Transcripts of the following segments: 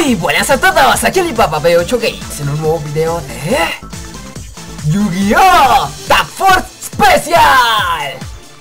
Muy buenas a todos, aquí Alibaba B8 Games en un nuevo video de Yu-Gi-Oh! Tag Force Special.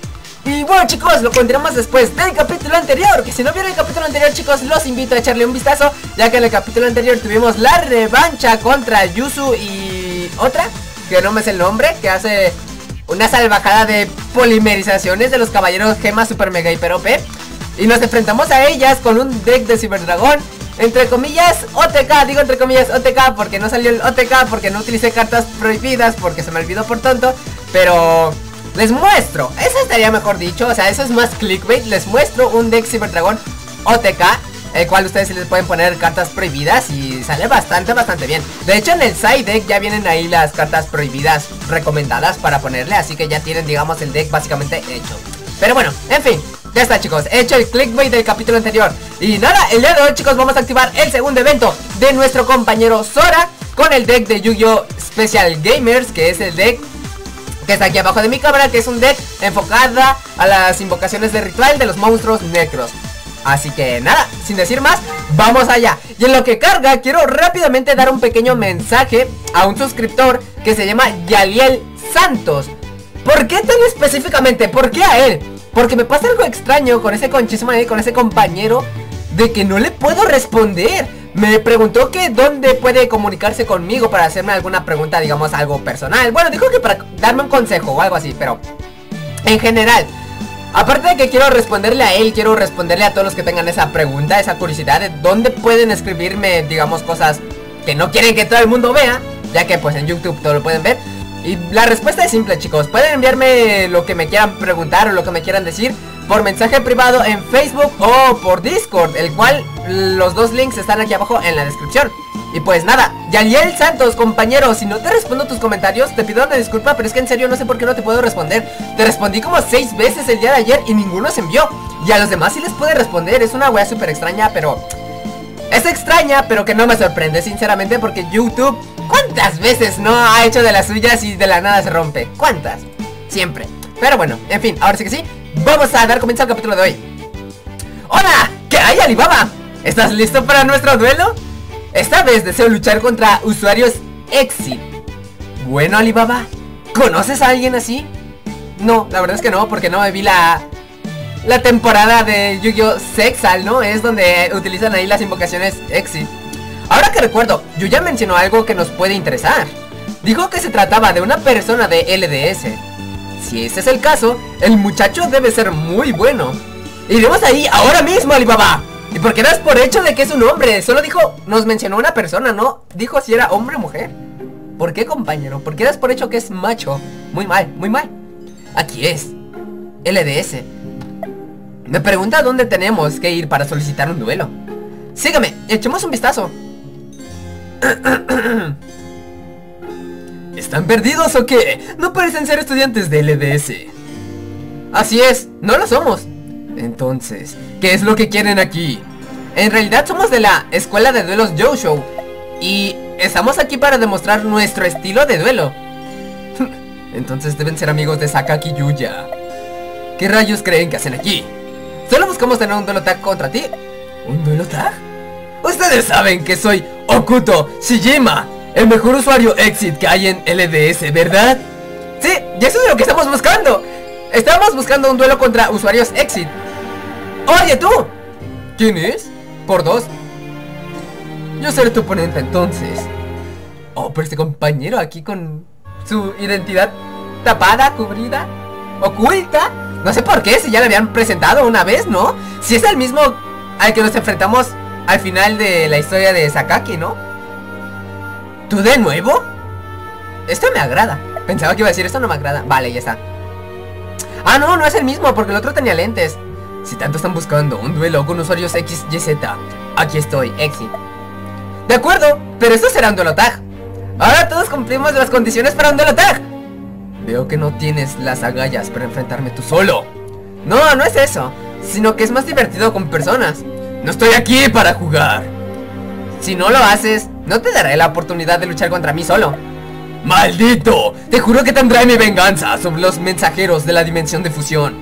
Y bueno chicos, lo continuamos después del capítulo anterior, que si no vieron el capítulo anterior chicos, los invito a echarle un vistazo, ya que en el capítulo anterior tuvimos la revancha contra Yuzu y otra, que no me sé el nombre, que hace una salvajada de polimerizaciones de los caballeros Gema Super Mega Hiper OP. Y nos enfrentamos a ellas con un deck de Ciberdragón, entre comillas OTK, digo entre comillas OTK porque no salió el OTK, porque no utilicé cartas prohibidas, porque se me olvidó por tonto. Pero les muestro, eso estaría mejor dicho, o sea, eso es más clickbait. Les muestro un deck Ciberdragón OTK, el cual ustedes sí les pueden poner cartas prohibidas y sale bastante bien. De hecho en el side deck ya vienen ahí las cartas prohibidas recomendadas para ponerle, así que ya tienen digamos el deck básicamente hecho. Pero bueno, en fin, ya está chicos, he hecho el clickbait del capítulo anterior. Y nada, el día de hoy chicos vamos a activar el segundo evento de nuestro compañero Sora con el deck de Yu-Gi-Oh! Special Gamers, que es el deck que está aquí abajo de mi cámara, que es un deck enfocada a las invocaciones de ritual de los monstruos necros. Así que nada, sin decir más, vamos allá. Y en lo que carga, quiero rápidamente dar un pequeño mensaje a un suscriptor que se llama Yaliel Santos. ¿Por qué tan específicamente? ¿Por qué a él? Porque me pasa algo extraño con ese conchismo ahí, con ese compañero, de que no le puedo responder. Me preguntó que dónde puede comunicarse conmigo para hacerme alguna pregunta, digamos, algo personal. Bueno, dijo que para darme un consejo o algo así, pero en general, aparte de que quiero responderle a él, quiero responderle a todos los que tengan esa pregunta, esa curiosidad de dónde pueden escribirme, digamos, cosas que no quieren que todo el mundo vea, ya que pues en YouTube todo lo pueden ver. Y la respuesta es simple chicos, pueden enviarme lo que me quieran preguntar o lo que me quieran decir por mensaje privado en Facebook o por Discord, el cual los dos links están aquí abajo en la descripción. Y pues nada, Yaliel Santos, compañero, si no te respondo tus comentarios te pido una disculpa, pero es que en serio no sé por qué no te puedo responder. Te respondí como 6 veces el día de ayer y ninguno se envió. Y a los demás sí les puede responder, es una wea súper extraña, pero es extraña, pero que no me sorprende sinceramente, porque YouTube, ¿cuántas veces no ha hecho de las suyas y de la nada se rompe? ¿Cuántas? Siempre. Pero bueno, en fin, ahora sí que sí, vamos a dar comienzo al capítulo de hoy. ¡Hola! ¿Qué hay, Alibaba? ¿Estás listo para nuestro duelo? Esta vez deseo luchar contra usuarios Exit. Bueno, Alibaba, ¿conoces a alguien así? No, la verdad es que no, porque no me vi la temporada de Yu-Gi-Oh! Sexal, ¿no? Es donde utilizan ahí las invocaciones Exit. Ahora que recuerdo, Yuya mencionó algo que nos puede interesar. Dijo que se trataba de una persona de LDS. Si ese es el caso, el muchacho debe ser muy bueno. Iremos ahí ahora mismo, Alibaba. ¿Y por qué das por hecho de que es un hombre? Solo dijo, nos mencionó una persona, ¿no? Dijo si era hombre o mujer. ¿Por qué, compañero? ¿Por qué das por hecho que es macho? Muy mal, muy mal. Aquí es LDS. Me pregunta dónde tenemos que ir para solicitar un duelo. Sígame, echemos un vistazo. ¿Están perdidos o qué? No parecen ser estudiantes de LDS. Así es, no lo somos. Entonces, ¿qué es lo que quieren aquí? En realidad somos de la escuela de duelos Jousho y estamos aquí para demostrar nuestro estilo de duelo. Entonces deben ser amigos de Sakaki Yuya. ¿Qué rayos creen que hacen aquí? Solo buscamos tener un duelo tag contra ti. ¿Un duelo tag? Ustedes saben que soy Okuto Shijima, el mejor usuario Exit que hay en LDS, ¿verdad? Sí, y eso es lo que estamos buscando. Estamos buscando un duelo contra usuarios Exit. Oye tú, ¿quién es? Por 2. Yo seré tu oponente entonces. Oh, pero este compañero aquí con su identidad tapada, cubrida, oculta. No sé por qué, si ya le habían presentado una vez, ¿no? Si es el mismo al que nos enfrentamos al final de la historia de Sakaki, ¿no? ¿Tú de nuevo? Esto me agrada. Pensaba que iba a decir, esto no me agrada. Vale, ya está. Ah, no, no es el mismo, porque el otro tenía lentes. Si tanto están buscando un duelo con usuarios XYZ, aquí estoy, Exit. De acuerdo, pero esto será un duelo tag. Ahora todos cumplimos las condiciones para un duelo tag. Veo que no tienes las agallas para enfrentarme tú solo. No, no es eso, sino que es más divertido con personas. No estoy aquí para jugar. Si no lo haces, no te daré la oportunidad de luchar contra mí solo. ¡Maldito! Te juro que tendré mi venganza sobre los mensajeros de la dimensión de fusión.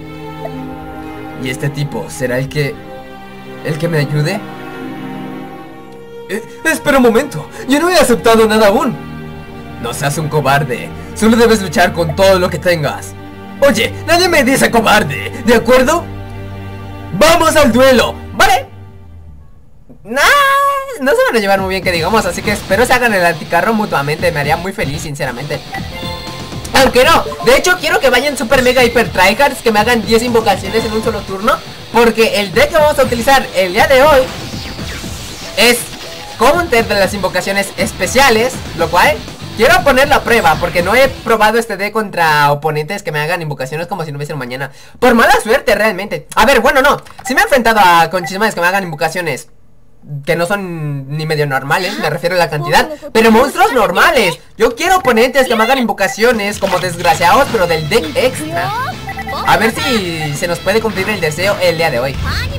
¿Y este tipo será el que me ayude? Espera un momento, yo no he aceptado nada aún. No seas un cobarde, solo debes luchar con todo lo que tengas. Oye, nadie me dice cobarde, ¿de acuerdo? ¡Vamos al duelo! ¿Vale? Nah, no se van a llevar muy bien que digamos, así que espero se hagan el anticarro mutuamente, me haría muy feliz sinceramente. Aunque no, de hecho quiero que vayan super mega hiper tryhards, que me hagan 10 invocaciones en un solo turno, porque el deck que vamos a utilizar el día de hoy es counter de las invocaciones especiales, lo cual quiero ponerlo a prueba, porque no he probado este deck contra oponentes que me hagan invocaciones como si no hubiese un mañana. Por mala suerte realmente. A ver, bueno, no, sí me he enfrentado con chismes que me hagan invocaciones que no son ni medio normales, me refiero a la cantidad, pero monstruos normales. Yo quiero oponentes que me hagan invocaciones como desgraciados, pero del deck extra. A ver si se nos puede cumplir el deseo el día de hoy.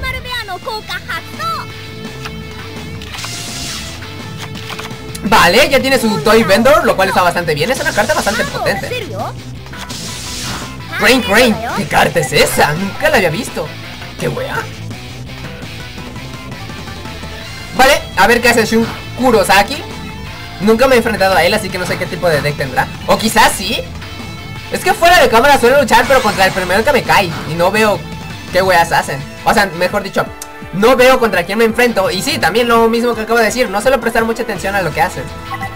Vale, ya tiene su Toy Vendor, lo cual está bastante bien. Es una carta bastante potente. Rain, ¿qué carta es esa? Nunca la había visto. Qué wea. Vale, a ver qué hace Shun Kurosaki. Nunca me he enfrentado a él, así que no sé qué tipo de deck tendrá. O quizás sí. Es que fuera de cámara suelo luchar, pero contra el primero que me cae. Y no veo qué weas hacen. O sea, mejor dicho, no veo contra quién me enfrento. Y sí, también lo mismo que acabo de decir, no suelo prestar mucha atención a lo que hacen,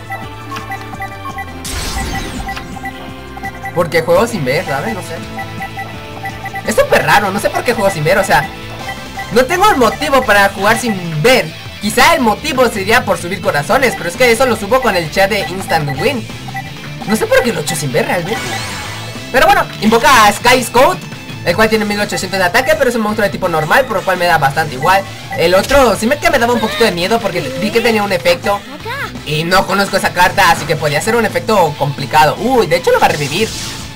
porque juego sin ver, ¿sabes? No sé. Es súper raro, no sé por qué juego sin ver, o sea, no tengo el motivo para jugar sin ver. Quizá el motivo sería por subir corazones, pero es que eso lo subo con el chat de Instant Win. No sé por qué lo he hecho sin ver realmente. Pero bueno, invoca a Sky Scout, el cual tiene 1800 de ataque, pero es un monstruo de tipo normal, por lo cual me da bastante igual. El otro sí me daba un poquito de miedo porque vi que tenía un efecto y no conozco esa carta, así que podía ser un efecto complicado. Uy, de hecho lo va a revivir.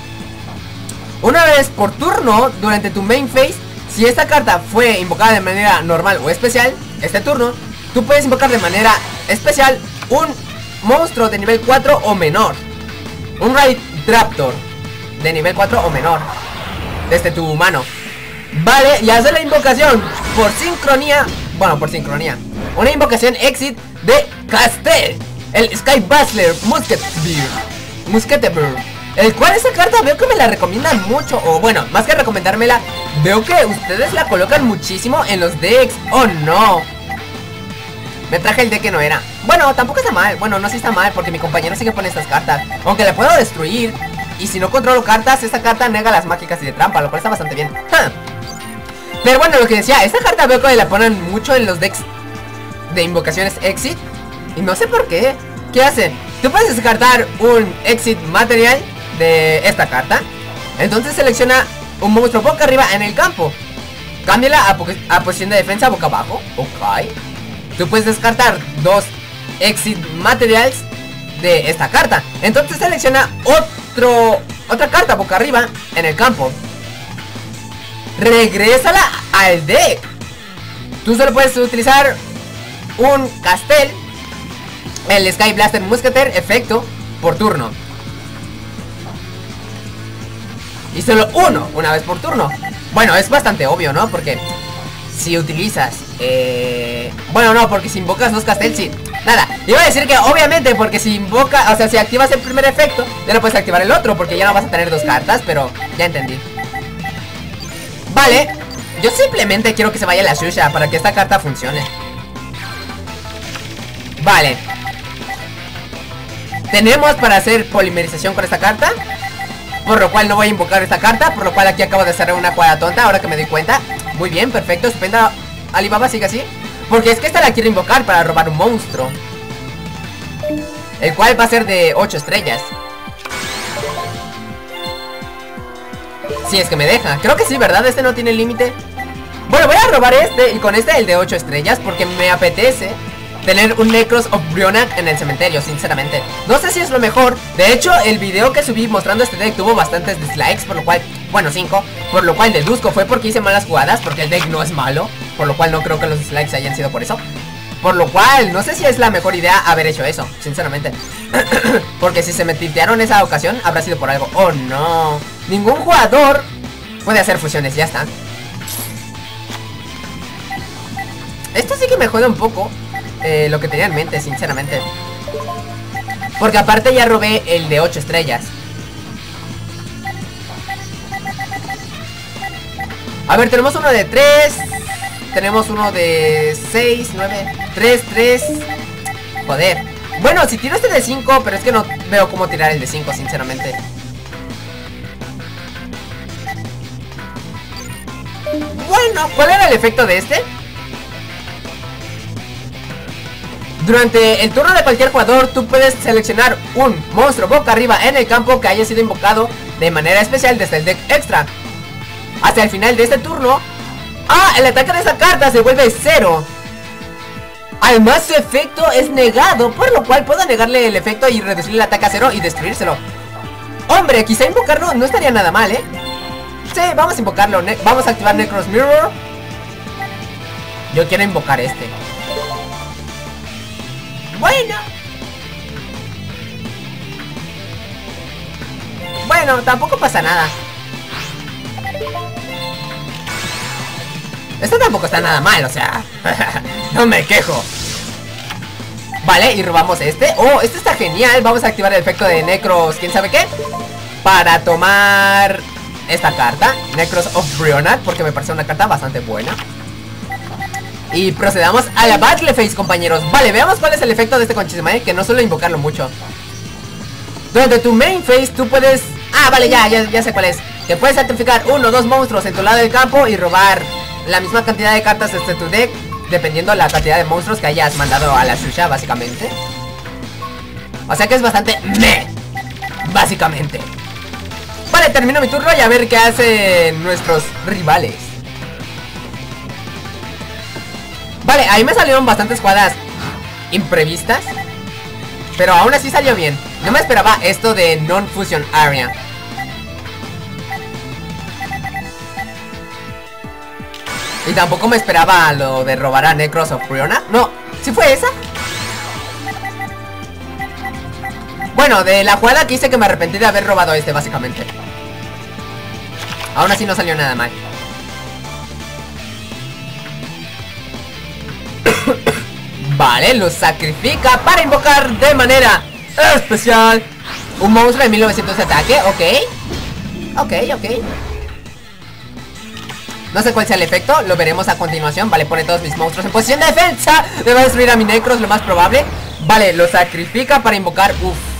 Una vez por turno, durante tu main phase, si esta carta fue invocada de manera normal o especial, este turno, tú puedes invocar de manera especial un monstruo de nivel 4 o menor. Un Raid Raptor de nivel 4 o menor desde tu mano. Vale, y hace la invocación por sincronía. Bueno, por sincronía. Una invocación exit de Castel, el Sky Bustler Musketeer, el cual esa carta veo que me la recomiendan mucho. O bueno, más que recomendármela, veo que ustedes la colocan muchísimo en los decks. Oh no, me traje el deck que no era. Bueno, tampoco está mal. Bueno, no, sí está mal, porque mi compañero sí que pone estas cartas, aunque la puedo destruir. Y si no controlo cartas, esta carta nega las mágicas y de trampa, lo cual está bastante bien. Pero bueno, lo que decía, esta carta veo que la ponen mucho en los decks de invocaciones exit, y no sé por qué. ¿Qué hace? Tú puedes descartar un exit material de esta carta, entonces selecciona un monstruo boca arriba en el campo, cámbiala a posición de defensa boca abajo. Ok. Tú puedes descartar dos exit materials de esta carta, entonces selecciona otra carta boca arriba en el campo, regrésala al deck. Tú solo puedes utilizar un Castel, el Sky Blaster Musketeer efecto, por turno, y solo una vez por turno. Bueno, es bastante obvio, ¿no? Porque si utilizas bueno, no, porque si invocas dos Castel, sí. Nada, iba a decir que obviamente, porque si invoca, o sea, si activas el primer efecto, ya no puedes activar el otro, porque ya no vas a tener dos cartas, pero ya entendí. Vale, yo simplemente quiero que se vaya la Shusha para que esta carta funcione. Vale, tenemos para hacer polimerización con esta carta, por lo cual no voy a invocar esta carta, por lo cual aquí acabo de cerrar una jugada tonta, ahora que me doy cuenta. Muy bien, perfecto, estupenda. Alibaba, sigue así, porque es que esta la quiero invocar para robar un monstruo, el cual va a ser de 8 estrellas. Si es que me deja, creo que sí, ¿verdad? Este no tiene límite. Bueno, voy a robar este, y con este el de 8 estrellas, porque me apetece tener un Necros of Brionac en el cementerio, sinceramente. No sé si es lo mejor. De hecho, el video que subí mostrando este deck tuvo bastantes dislikes, por lo cual, bueno, 5, por lo cual deduzco fue porque hice malas jugadas, porque el deck no es malo, por lo cual no creo que los dislikes hayan sido por eso. Por lo cual, no sé si es la mejor idea haber hecho eso, sinceramente. Porque si se me tiltearon esa ocasión, habrá sido por algo. Oh no, ningún jugador puede hacer fusiones, ya está. Esto sí que me jode un poco, lo que tenía en mente, sinceramente. Porque aparte ya robé el de 8 estrellas. A ver, tenemos uno de 3. Tenemos uno de 6, 9, 3, 3. Joder. Bueno, si tiro este de 5, pero es que no veo cómo tirar el de 5, sinceramente. Bueno, ¿cuál era el efecto de este? Durante el turno de cualquier jugador, tú puedes seleccionar un monstruo boca arriba en el campo que haya sido invocado de manera especial desde el deck extra. Hasta el final de este turno, el ataque de esa carta se vuelve 0. Además, su efecto es negado, por lo cual puedo negarle el efecto y reducir el ataque a 0 y destruírselo. Hombre, quizá invocarlo no estaría nada mal, ¿eh? Sí, vamos a invocarlo. Vamos a activar Necros Mirror. Yo quiero invocar este. Bueno, tampoco pasa nada. Esto tampoco está nada mal, o sea. No me quejo. Vale, y robamos este. Oh, este está genial. Vamos a activar el efecto de Necros, ¿quién sabe qué? Para tomar esta carta, Necros of Brionat, porque me parece una carta bastante buena. Y procedamos a la Battle Phase, compañeros. Vale, veamos cuál es el efecto de este Conchismae, que no suelo invocarlo mucho. Durante tu main phase tú puedes... vale, ya sé cuál es. Que puedes sacrificar 1 o 2 monstruos en tu lado del campo y robar la misma cantidad de cartas desde tu deck, dependiendo la cantidad de monstruos que hayas mandado a la Shusha, básicamente. O sea que es bastante básicamente. Vale, termino mi turno y a ver qué hacen nuestros rivales. Vale, ahí me salieron bastantes jugadas imprevistas, pero aún así salió bien. No me esperaba esto de Non-Fusion Area. Y tampoco me esperaba lo de robar a Necros of Brionat. No, ¿sí fue esa? Bueno, de la jugada que hice que me arrepentí de haber robado este, básicamente. Aún así no salió nada mal. Vale, lo sacrifica para invocar de manera especial un monstruo de 1900 de ataque. Ok. No sé cuál sea el efecto, lo veremos a continuación. Vale, pone todos mis monstruos en posición de defensa. Me va a destruir a mi Necros, lo más probable. Vale, lo sacrifica para invocar...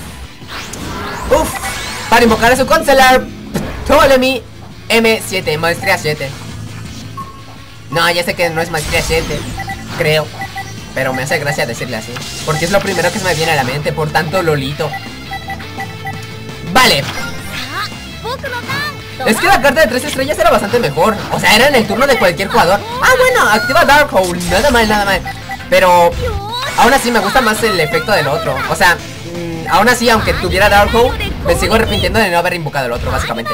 para invocar a su Consular Ptolemy M7, Maestría 7. No, ya sé que no es Maestría 7, creo, pero me hace gracia decirle así, porque es lo primero que se me viene a la mente, por tanto Lolito. Vale. Es que la carta de 3 estrellas era bastante mejor. O sea, era en el turno de cualquier jugador. Bueno, activa Dark Hole. Nada mal. Pero aún así me gusta más el efecto del otro. O sea, aún así, aunque tuviera Dark Hole, me sigo arrepintiendo de no haber invocado el otro, básicamente.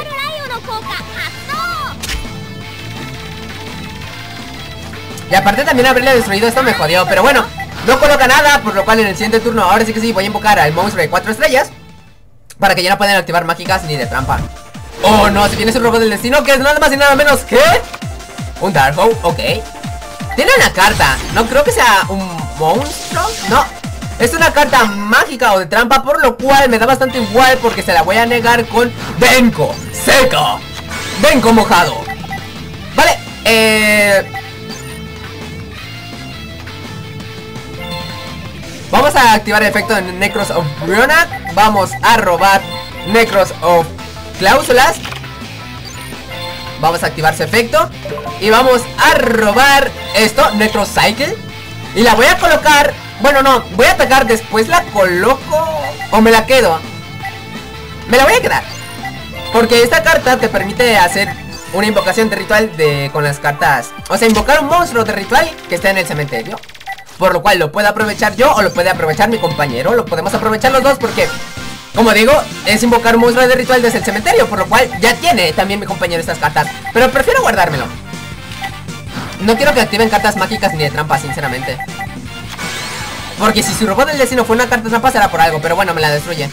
Y aparte también haberle destruido esto me jodió. Pero bueno, no coloca nada, por lo cual en el siguiente turno, ahora sí que sí, voy a invocar al monstruo de 4 estrellas, para que ya no puedan activar mágicas ni de trampa. Oh no, si viene ese robo del destino, que es nada más y nada menos que un Darkhold, ok. Tiene una carta, no creo que sea un monstruo, no. Es una carta mágica o de trampa, por lo cual me da bastante igual, porque se la voy a negar con Denko seco, Denko mojado. Vale, vamos a activar el efecto de Necros of Brionat. Vamos a robar Necros of Cláusulas. Vamos a activar su efecto y vamos a robar esto, Necros Cycle. Y la voy a colocar. Bueno, no, voy a atacar, después la coloco o me la quedo. Me la voy a quedar, porque esta carta te permite hacer una invocación de ritual con las cartas. O sea, invocar un monstruo de ritual que esté en el cementerio, por lo cual lo puedo aprovechar yo o lo puede aprovechar mi compañero. Lo podemos aprovechar los dos porque, como digo, es invocar un monstruo de ritual desde el cementerio, por lo cual ya tiene también mi compañero estas cartas. Pero prefiero guardármelo. No quiero que activen cartas mágicas ni de trampa, sinceramente, porque si su robot del destino fue una carta trampa será por algo. Pero bueno, me la destruye.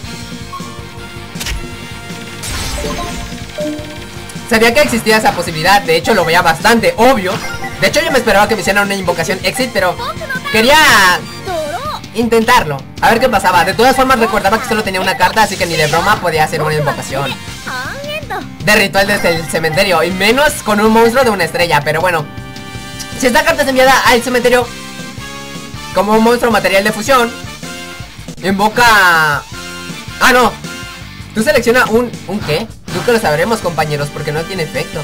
Sabía que existía esa posibilidad, de hecho lo veía bastante obvio. De hecho yo me esperaba que me hicieran una invocación exit, pero quería intentarlo, a ver qué pasaba. De todas formas recordaba que solo tenía una carta, así que ni de broma podía hacer una invocación de ritual desde el cementerio, y menos con un monstruo de una estrella. Pero bueno, si esta carta es enviada al cementerio como un monstruo material de fusión, invoca... Ah, no. Tú selecciona un ¿qué? Nunca lo sabremos, compañeros, porque no tiene efecto.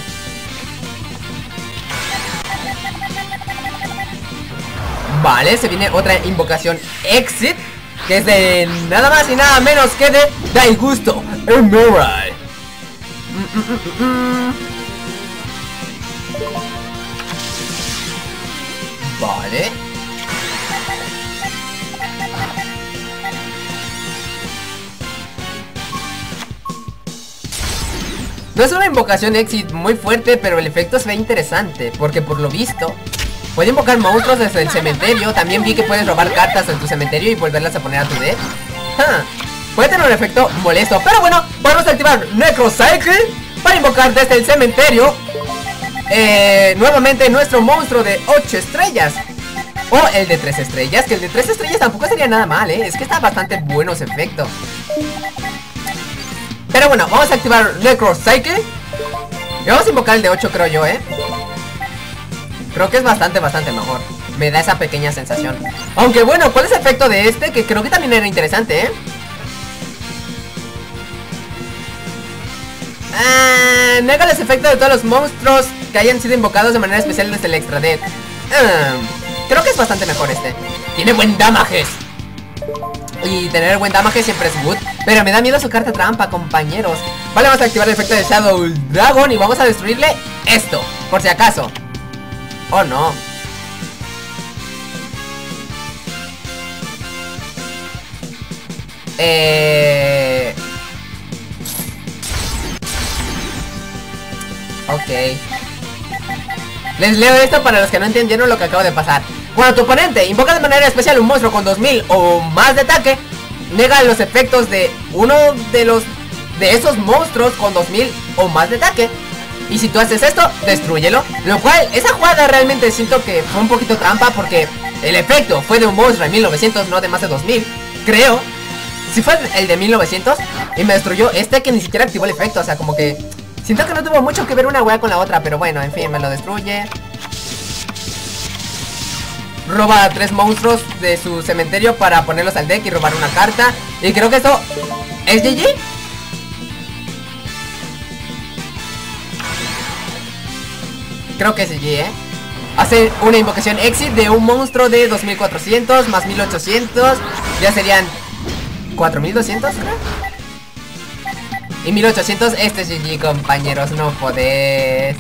Vale, se viene otra invocación Exit, que es de nada más y nada menos que de Daigusto Emerald. Vale. No es una invocación Exit muy fuerte, pero el efecto se ve interesante, porque por lo visto puede invocar monstruos desde el cementerio. También vi que puedes robar cartas en tu cementerio y volverlas a poner a tu deck. Puede tener un efecto molesto, pero bueno, podemos activar Necrocycle para invocar desde el cementerio nuevamente nuestro monstruo de 8 estrellas. O el de 3 estrellas, que el de 3 estrellas tampoco sería nada mal, es que está bastante bueno ese efecto. Pero bueno, vamos a activar Necrocycle y vamos a invocar el de 8, creo yo, Creo que es bastante mejor. Me da esa pequeña sensación. Aunque bueno, ¿cuál es el efecto de este? Que creo que también era interesante, nega los efectos de todos los monstruos que hayan sido invocados de manera especial desde el extra deck. Creo que es bastante mejor este. Tiene buen damage. Y tener buen damage siempre es good, pero me da miedo su carta trampa, compañeros. Vale, vamos a activar el efecto de Shadow Dragon y vamos a destruirle esto, por si acaso. Oh no. Ok. Les leo esto para los que no entendieron lo que acabo de pasar. Cuando tu oponente invoca de manera especial un monstruo con 2000 o más de ataque, nega los efectos de uno de esos monstruos con 2000 o más de ataque. Y si tú haces esto, destrúyelo. Lo cual, esa jugada realmente siento que fue un poquito trampa, porque el efecto fue de un monstruo de 1900, no de más de 2000, creo. Si fue el de 1900 y me destruyó este que ni siquiera activó el efecto. O sea, como que siento que no tuvo mucho que ver una wea con la otra. Pero bueno, en fin, me lo destruye. Roba 3 monstruos de su cementerio para ponerlos al deck y robar una carta. Y creo que eso es GG. Creo que es GG, Hace una invocación Exit de un monstruo de 2400 más 1800. Ya serían 4200, creo. Y 1800, este es GG, compañeros, no podés.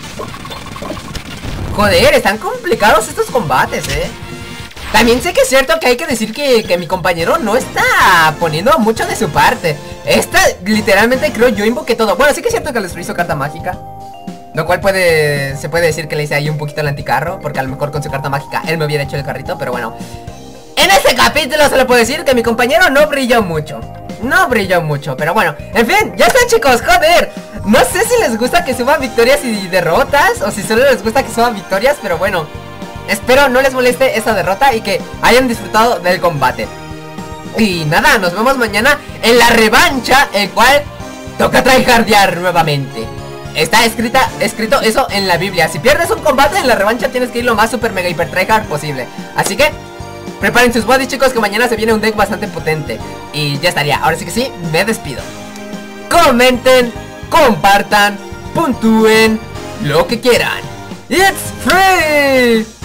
Joder, están complicados estos combates, También sé que es cierto que hay que decir que mi compañero no está poniendo mucho de su parte. Esta, literalmente, creo yo invoqué todo. Bueno, sí que es cierto que les hizo carta mágica, lo cual se puede decir que le hice ahí un poquito el anticarro, porque a lo mejor con su carta mágica él me hubiera hecho el carrito, pero bueno. En este capítulo se le puede decir que mi compañero no brilló mucho. No brilló mucho, pero bueno. En fin, ya está, chicos, joder. No sé si les gusta que suba victorias y derrotas, o si solo les gusta que suba victorias, pero bueno, espero no les moleste esa derrota y que hayan disfrutado del combate. Y nada, nos vemos mañana en la revancha, el cual toca tryhardear nuevamente. Está escrito eso en la Biblia. Si pierdes un combate en la revancha tienes que ir lo más super mega hiper tryhard posible. Así que preparen sus bodies, chicos, que mañana se viene un deck bastante potente. Y ya estaría, ahora sí que sí, me despido. Comenten, compartan, puntúen, lo que quieran. It's free.